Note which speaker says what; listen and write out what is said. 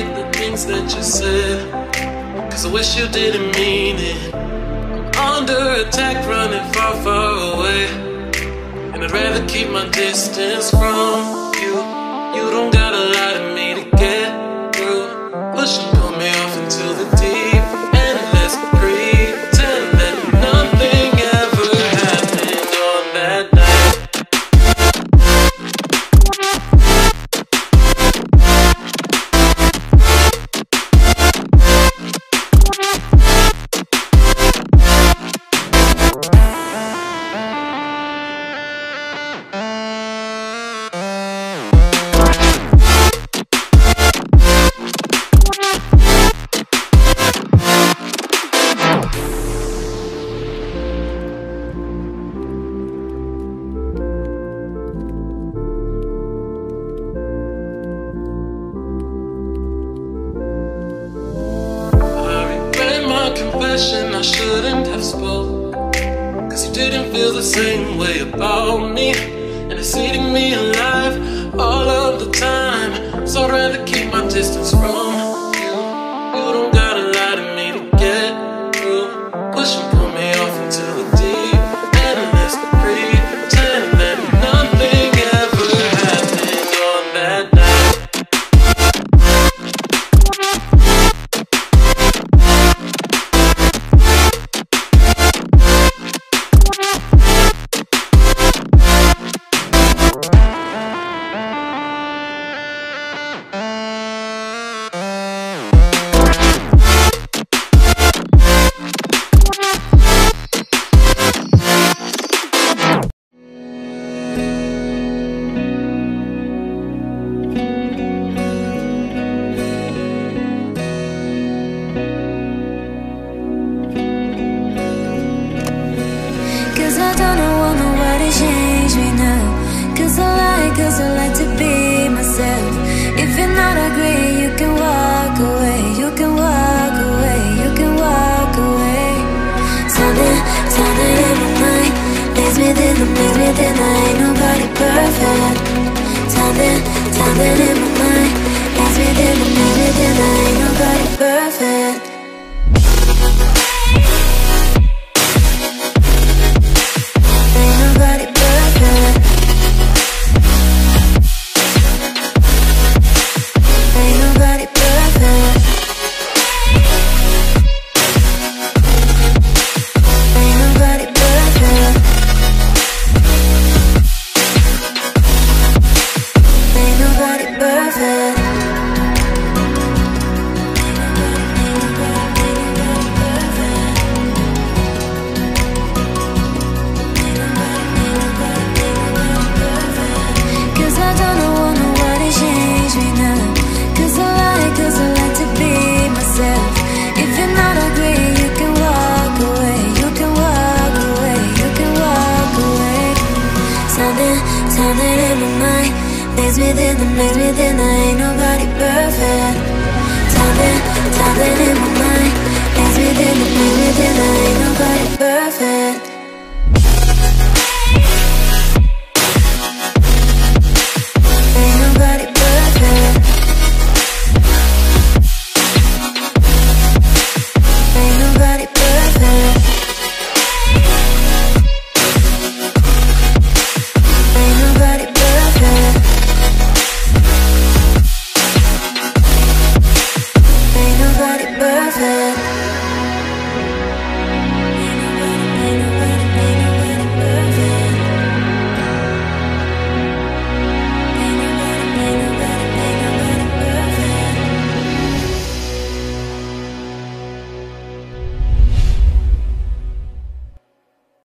Speaker 1: take the things that you said, 'cause I wish you didn't mean it. I'm under attack, running far, far away, and I'd rather keep my distance from you. You don't gotta lie to me to get through. Push and pull me off into the deep, and let's pretend that nothing ever happened on that night. I shouldn't have spoke, 'cause you didn't feel the same way about me, and it's eating me alive all of the time. So I'd rather keep my distance from you. You don't gotta lie to me to get through. Push and pull me off into the deep, and let's pretend that nothing ever happened on that night.
Speaker 2: Cause I like to be myself. If you're not agree, you can walk away. You can walk away, you can walk away. Something in my mind leaves me within, ain't nobody perfect. Something in my mind leaves me within, ain't nobody perfect. Ain't nobody perfect. Ain't nobody perfect. Ain't nobody perfect. Ain't nobody perfect. Cause I don't want nobody change me now. Cause I like to be myself. If you're not agree, you can walk away. You can walk away, you can walk away. Something in my mind leaves me within, ain't nobody perfect.